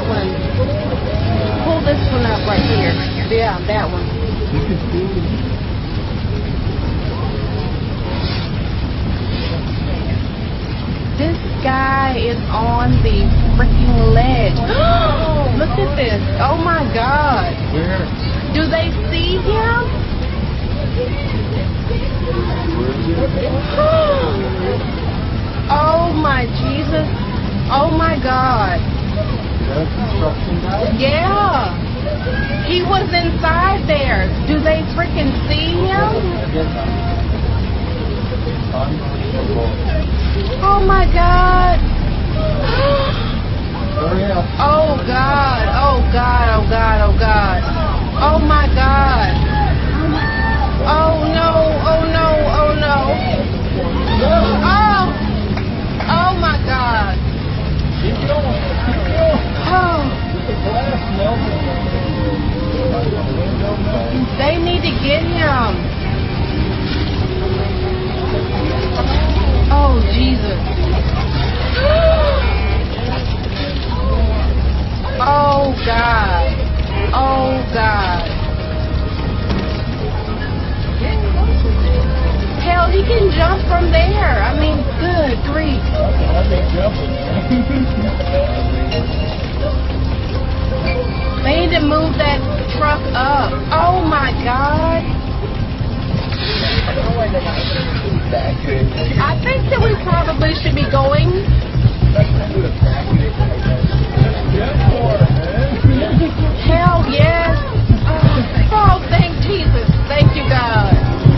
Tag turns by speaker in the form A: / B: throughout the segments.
A: that one. Pull this one up right here. Yeah, that one. This guy is on the freaking ledge. Look at this. Oh my God.
B: Where?
A: Do they see him? Oh my Jesus. Oh my God.
B: That construction guy?
A: Yeah. He was inside there. Do they freaking see him? Oh my God.
B: Hurry up.
A: Oh God. Oh God. Oh God. Oh God. Oh my God. Oh no. Oh no. Oh no. Oh. Oh my God.
B: Keep going. Keep going.
A: Oh.
B: The glass melted.
A: They need to get him. Oh, Jesus. Oh, God. Oh, God. Hell, he can jump from there. I mean, good grief. They need to move that truck up. Oh, my God. I think that we probably should be going. Hell yes. Oh, thank Jesus. Thank you, God.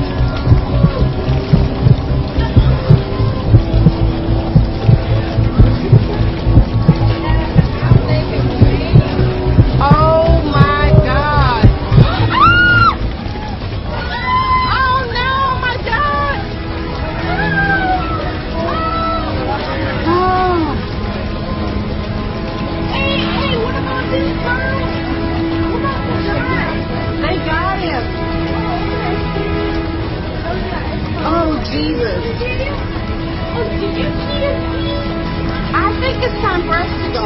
A: Oh my God. Oh no, my God. Oh. Hey, what about this bird? What about the giraffe? They got him. Oh, Jesus. I think it's time for us to go.